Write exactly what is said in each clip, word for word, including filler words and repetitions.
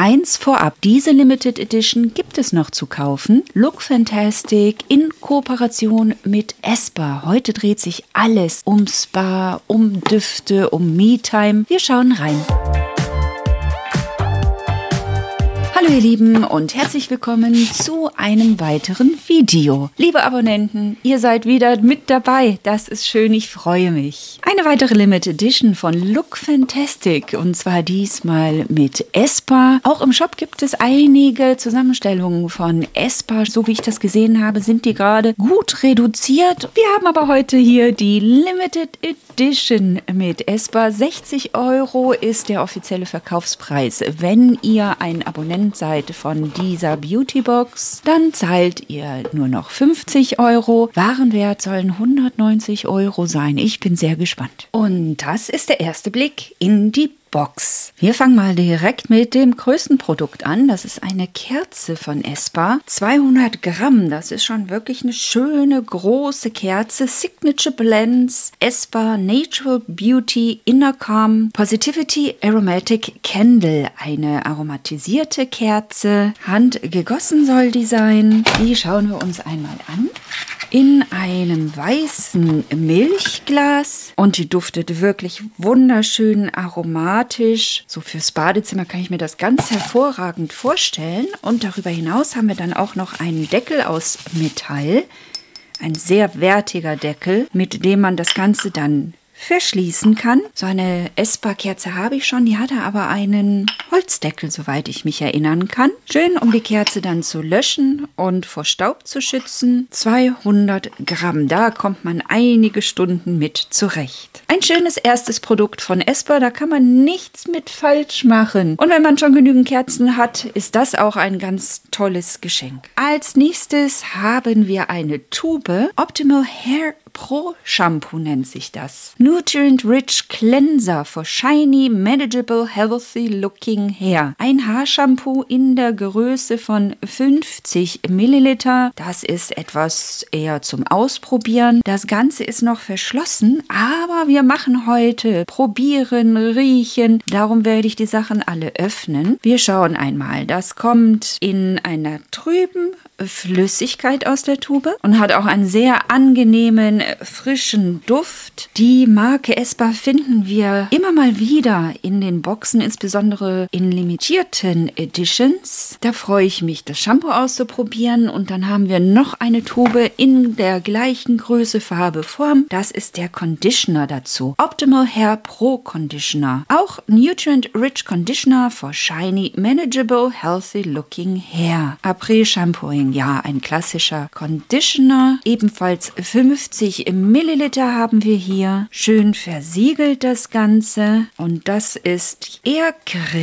Eins vorab, diese Limited Edition gibt es noch zu kaufen. Look Fantastic in Kooperation mit Esper. Heute dreht sich alles um Spa, um Düfte, um Me-Time. Wir schauen rein. Hallo ihr Lieben und herzlich willkommen zu einem weiteren Video. Liebe Abonnenten, ihr seid wieder mit dabei. Das ist schön, ich freue mich. Eine weitere Limited Edition von Look Fantastic und zwar diesmal mit Esper. Auch im Shop gibt es einige Zusammenstellungen von Esper. So wie ich das gesehen habe, sind die gerade gut reduziert. Wir haben aber heute hier die Limited Edition mit Esper. sechzig Euro ist der offizielle Verkaufspreis. Wenn ihr ein Abonnent seid von dieser Beautybox, dann zahlt ihr nur noch fünfzig Euro. Warenwert sollen hundertneunzig Euro sein. Ich bin sehr gespannt. Und das ist der erste Blick in die Box. Wir fangen mal direkt mit dem größten Produkt an. Das ist eine Kerze von Esper. zweihundert Gramm. Das ist schon wirklich eine schöne große Kerze. Signature Blends. Esper Natural Beauty Inner Calm Positivity Aromatic Candle. Eine aromatisierte Kerze. Handgegossen soll die sein. Die schauen wir uns einmal an. In einem weißen Milchglas. Und die duftet wirklich wunderschön aromatisch. So fürs Badezimmer kann ich mir das ganz hervorragend vorstellen. Und darüber hinaus haben wir dann auch noch einen Deckel aus Metall. Ein sehr wertiger Deckel, mit dem man das Ganze dann verschließen kann. So eine Esper-Kerze habe ich schon, die hatte aber einen Holzdeckel, soweit ich mich erinnern kann. Schön, um die Kerze dann zu löschen und vor Staub zu schützen. zweihundert Gramm, da kommt man einige Stunden mit zurecht. Ein schönes erstes Produkt von Esper, da kann man nichts mit falsch machen. Und wenn man schon genügend Kerzen hat, ist das auch ein ganz tolles Geschenk. Als nächstes haben wir eine Tube. Optimal Hair Pro Shampoo nennt sich das. Nutrient Rich Cleanser for shiny, manageable, healthy looking hair. Ein Haarshampoo in der Größe von fünfzig Milliliter. Das ist etwas eher zum Ausprobieren. Das Ganze ist noch verschlossen, aber wir machen heute Probieren, Riechen. Darum werde ich die Sachen alle öffnen. Wir schauen einmal. Das kommt in einer trüben Flüssigkeit aus der Tube und hat auch einen sehr angenehmen, frischen Duft. Die Marke Esper finden wir immer mal wieder in den Boxen, insbesondere in limitierten Editions. Da freue ich mich, das Shampoo auszuprobieren. Und dann haben wir noch eine Tube in der gleichen Größe, Farbe, Form. Das ist der Conditioner dazu. Optimal Hair Pro Conditioner. Auch Nutrient Rich Conditioner for shiny, manageable, healthy looking hair. Après Shampooing. Ja, ein klassischer Conditioner. Ebenfalls fünfzig Milliliter haben wir hier. Schön versiegelt das Ganze. Und das ist eher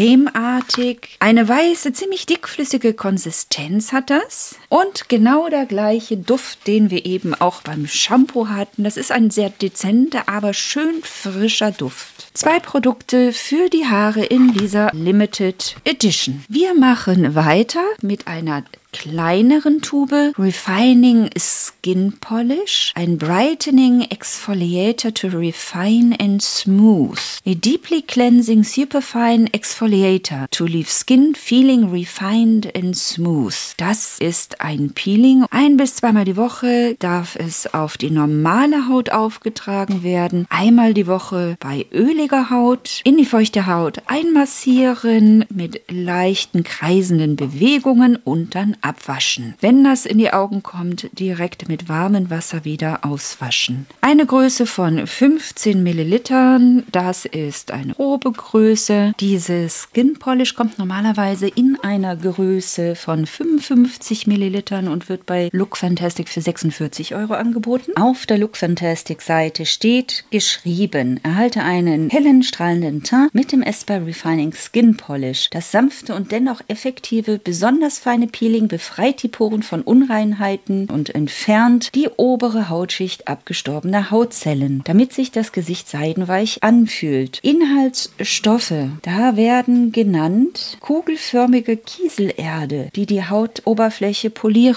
cremeartig. Eine weiße, ziemlich dickflüssige Konsistenz hat das. Und genau der gleiche Duft, den wir eben auch beim Shampoo hatten. Das ist ein sehr dezenter, aber schön frischer Duft. Zwei Produkte für die Haare in dieser Limited Edition. Wir machen weiter mit einer kleineren Tube. Refining Skin Polish. Ein Brightening Exfoliator to refine and smooth. A deeply cleansing superfine exfoliator to leave skin feeling refined and smooth. Das ist ein Peeling. Ein bis zweimal die Woche darf es auf die normale Haut aufgetragen werden. Einmal die Woche bei öliger Haut in die feuchte Haut einmassieren mit leichten kreisenden Bewegungen und dann abwaschen. Wenn das in die Augen kommt, direkt mit warmem Wasser wieder auswaschen. Eine Größe von fünfzehn Millilitern, das ist eine grobe Größe. Dieses Skin Polish kommt normalerweise in einer Größe von fünfundfünfzig Millilitern und wird bei Look Fantastic für sechsundvierzig Euro angeboten. Auf der Look Fantastic Seite steht geschrieben: Erhalte einen hellen, strahlenden Teint mit dem Esper Refining Skin Polish. Das sanfte und dennoch effektive, besonders feine Peeling befreit die Poren von Unreinheiten und entfernt die obere Hautschicht abgestorbener Hautzellen, damit sich das Gesicht seidenweich anfühlt. Inhaltsstoffe, da werden genannt kugelförmige Kieselerde, die die Hautoberfläche polieren soll.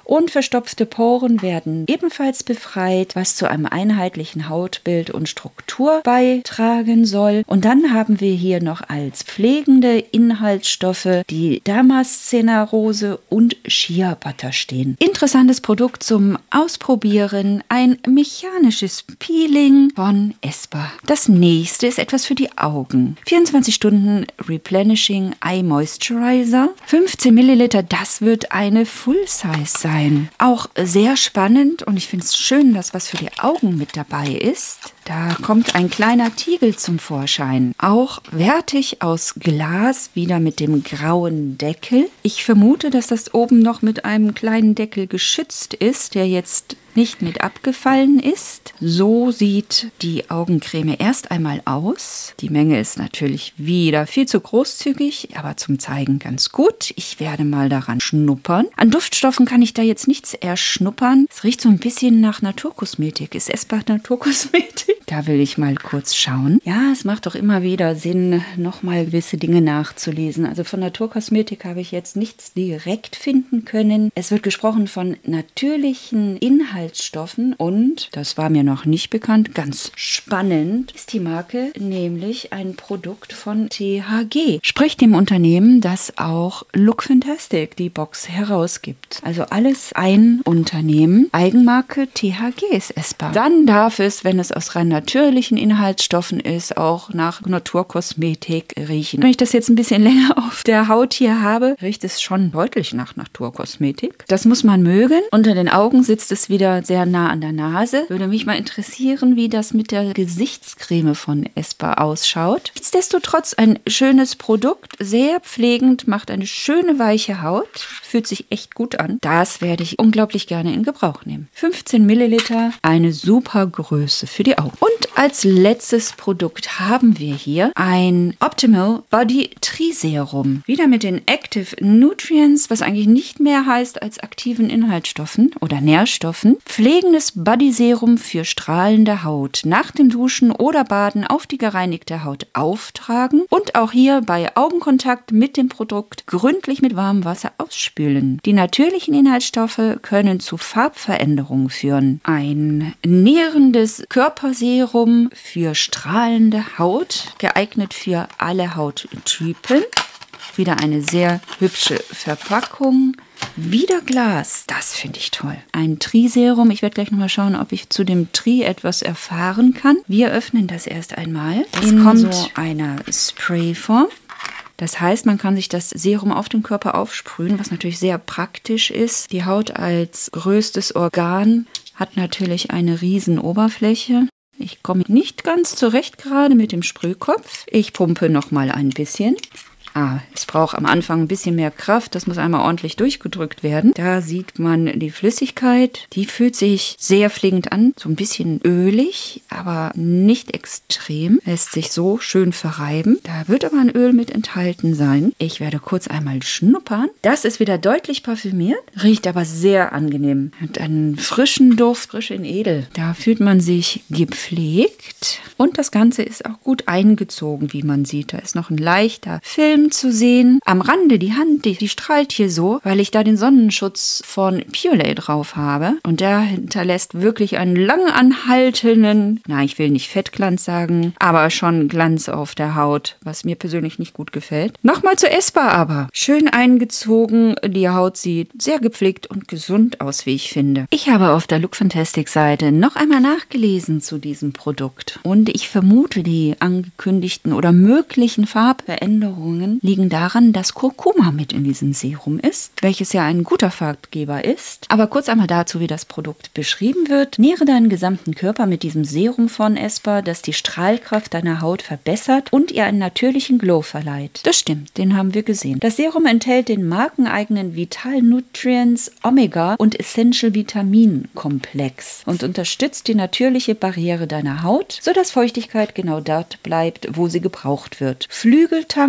und verstopfte Poren werden ebenfalls befreit, was zu einem einheitlichen Hautbild und Struktur beitragen soll. Und dann haben wir hier noch als pflegende Inhaltsstoffe die Damascenerose und Shea Butter stehen. Interessantes Produkt zum Ausprobieren, ein mechanisches Peeling von Esper. Das nächste ist etwas für die Augen. vierundzwanzig Stunden Replenishing Eye Moisturizer. fünfzehn Milliliter, das wird eine Full-Size sein. Auch sehr spannend und ich finde es schön, dass was für die Augen mit dabei ist. Da kommt ein kleiner Tiegel zum Vorschein. Auch wertig aus Glas, wieder mit dem grauen Deckel. Ich vermute, dass das oben noch mit einem kleinen Deckel geschützt ist, der jetzt nicht mit abgefallen ist. So sieht die Augencreme erst einmal aus. Die Menge ist natürlich wieder viel zu großzügig, aber zum Zeigen ganz gut. Ich werde mal daran schnuppern. An Duftstoffen kann ich da jetzt nichts erschnuppern. Es riecht so ein bisschen nach Naturkosmetik. Ist Esper Naturkosmetik? Da will ich mal kurz schauen. Ja, es macht doch immer wieder Sinn, nochmal gewisse Dinge nachzulesen. Also von Naturkosmetik habe ich jetzt nichts direkt finden können. Es wird gesprochen von natürlichen Inhaltsstoffen und, das war mir noch nicht bekannt, ganz spannend, ist die Marke nämlich ein Produkt von T H G. Sprich dem Unternehmen, das auch Look Fantastic die Box herausgibt. Also alles ein Unternehmen. Eigenmarke T H G ist Esper. Dann darf es, wenn es aus rein natürlichen Inhaltsstoffen ist, auch nach Naturkosmetik riechen. Wenn ich das jetzt ein bisschen länger auf der Haut hier habe, riecht es schon deutlich nach Naturkosmetik. Das muss man mögen. Unter den Augen sitzt es wieder sehr nah an der Nase. Würde mich mal interessieren, wie das mit der Gesichtscreme von Esper ausschaut. Nichtsdestotrotz ein schönes Produkt, sehr pflegend, macht eine schöne weiche Haut, fühlt sich echt gut an. Das werde ich unglaublich gerne in Gebrauch nehmen. fünfzehn Milliliter, eine super Größe für die Augen. Und als letztes Produkt haben wir hier ein Optimal Body Triserum. Wieder mit den Active Nutrients, was eigentlich nicht mehr heißt als aktiven Inhaltsstoffen oder Nährstoffen. Pflegendes Body Serum für strahlende Haut. Nach dem Duschen oder Baden auf die gereinigte Haut auftragen und auch hier bei Augenkontakt mit dem Produkt gründlich mit warmem Wasser ausspülen. Die natürlichen Inhaltsstoffe können zu Farbveränderungen führen. Ein nährendes Körperserum für strahlende Haut, geeignet für alle Hauttypen. Wieder eine sehr hübsche Verpackung. Wieder Glas, das finde ich toll. Ein Tri-Serum, ich werde gleich nochmal schauen, ob ich zu dem Tri etwas erfahren kann. Wir öffnen das erst einmal. Es kommt so einer Sprayform. Das heißt, man kann sich das Serum auf den Körper aufsprühen, was natürlich sehr praktisch ist. Die Haut als größtes Organ hat natürlich eine riesen Oberfläche. Ich komme nicht ganz zurecht gerade mit dem Sprühkopf. Ich pumpe nochmal ein bisschen. Ah, es braucht am Anfang ein bisschen mehr Kraft. Das muss einmal ordentlich durchgedrückt werden. Da sieht man die Flüssigkeit. Die fühlt sich sehr pflegend an. So ein bisschen ölig, aber nicht extrem. Lässt sich so schön verreiben. Da wird aber ein Öl mit enthalten sein. Ich werde kurz einmal schnuppern. Das ist wieder deutlich parfümiert. Riecht aber sehr angenehm. Hat einen frischen Duft, frisch in edel. Da fühlt man sich gepflegt. Und das Ganze ist auch gut eingezogen, wie man sieht. Da ist noch ein leichter Film zu sehen. Am Rande, die Hand, die, die strahlt hier so, weil ich da den Sonnenschutz von Purelay drauf habe. Und der hinterlässt wirklich einen lang anhaltenden, na, ich will nicht Fettglanz sagen, aber schon Glanz auf der Haut, was mir persönlich nicht gut gefällt. Nochmal zu Esper aber. Schön eingezogen, die Haut sieht sehr gepflegt und gesund aus, wie ich finde. Ich habe auf der Look Fantastic Seite noch einmal nachgelesen zu diesem Produkt. Und ich vermute, die angekündigten oder möglichen Farbveränderungen liegen daran, dass Kurkuma mit in diesem Serum ist, welches ja ein guter Farbgeber ist. Aber kurz einmal dazu, wie das Produkt beschrieben wird. Nähre deinen gesamten Körper mit diesem Serum von Esper, das die Strahlkraft deiner Haut verbessert und ihr einen natürlichen Glow verleiht. Das stimmt, den haben wir gesehen. Das Serum enthält den markeneigenen Vital Nutrients Omega und Essential Vitamin Komplex und unterstützt die natürliche Barriere deiner Haut, sodass Feuchtigkeit genau dort bleibt, wo sie gebraucht wird. Flügeltang sorgt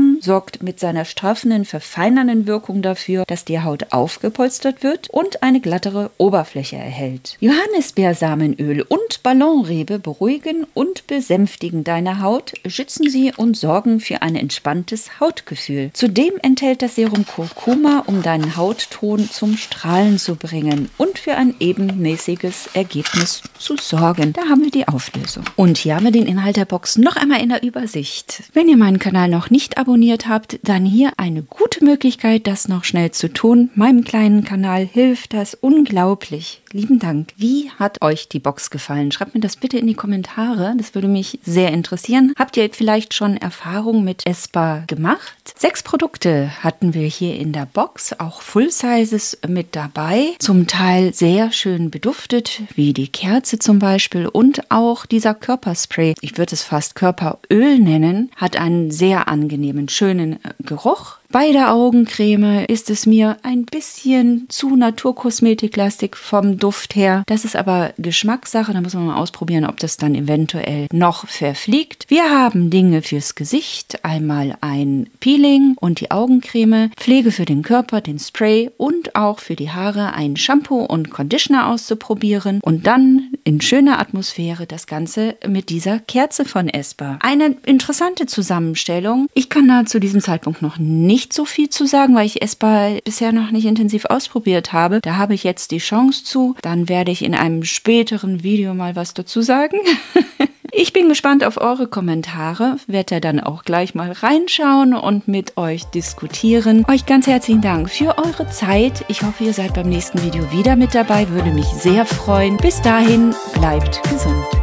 sorgt mit seiner straffenden, verfeinernden Wirkung dafür, dass die Haut aufgepolstert wird und eine glattere Oberfläche erhält. Johannisbeersamenöl und Ballonrebe beruhigen und besänftigen deine Haut, schützen sie und sorgen für ein entspanntes Hautgefühl. Zudem enthält das Serum Kurkuma, um deinen Hautton zum Strahlen zu bringen und für ein ebenmäßiges Ergebnis zu sorgen. Da haben wir die Auflösung. Und hier haben wir den Inhalt der Box noch einmal in der Übersicht. Wenn ihr meinen Kanal noch nicht abonniert habt, dann hier eine gute Möglichkeit, das noch schnell zu tun. Meinem kleinen Kanal hilft das unglaublich. Lieben Dank. Wie hat euch die Box gefallen? Schreibt mir das bitte in die Kommentare. Das würde mich sehr interessieren. Habt ihr vielleicht schon Erfahrung mit Esper gemacht? Sechs Produkte hatten wir hier in der Box, auch Full-Sizes mit dabei. Zum Teil sehr schön beduftet, wie die Kerze zum Beispiel, und auch dieser Körperspray, ich würde es fast Körperöl nennen, hat einen sehr angenehmen, schönen Geruch. Bei der Augencreme ist es mir ein bisschen zu Naturkosmetiklastig vom Duft her. Das ist aber Geschmackssache, da muss man mal ausprobieren, ob das dann eventuell noch verfliegt. Wir haben Dinge fürs Gesicht, einmal ein Peeling und die Augencreme, Pflege für den Körper, den Spray und auch für die Haare ein Shampoo und Conditioner auszuprobieren und dann in schöner Atmosphäre das Ganze mit dieser Kerze von Esper. Eine interessante Zusammenstellung. Ich kann da zu diesem Zeitpunkt noch nicht Nicht so viel zu sagen, weil ich Esper bisher noch nicht intensiv ausprobiert habe. Da habe ich jetzt die Chance zu. Dann werde ich in einem späteren Video mal was dazu sagen. Ich bin gespannt auf eure Kommentare, werde da dann auch gleich mal reinschauen und mit euch diskutieren. Euch ganz herzlichen Dank für eure Zeit. Ich hoffe, ihr seid beim nächsten Video wieder mit dabei, würde mich sehr freuen. Bis dahin, bleibt gesund.